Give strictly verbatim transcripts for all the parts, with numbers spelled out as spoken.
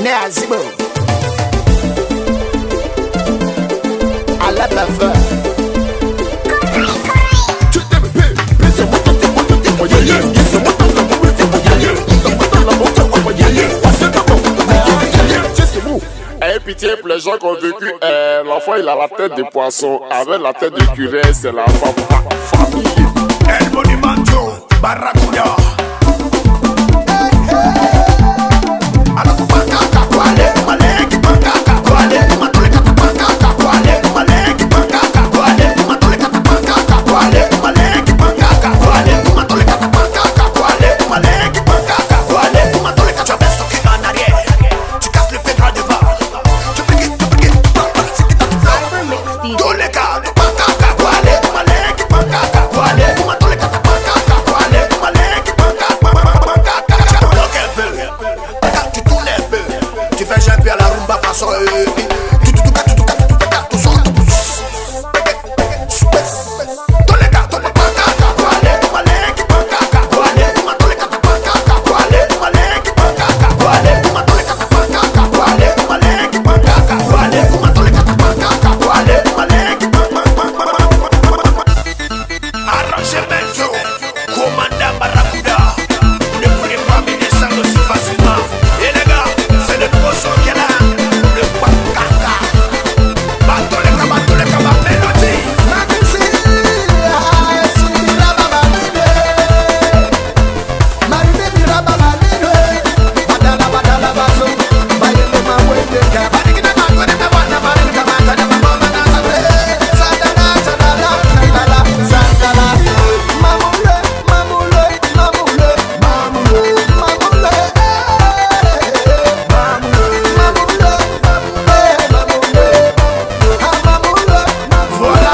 né à Zibo. À la bave. Ayez pitié pour les gens qui ont vécu. Euh, L'enfant il a la tête de poisson avec la tête de curé, c'est la famille. El Monumento, Barracuda.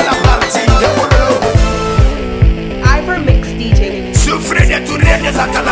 Sufre de tu redes hasta la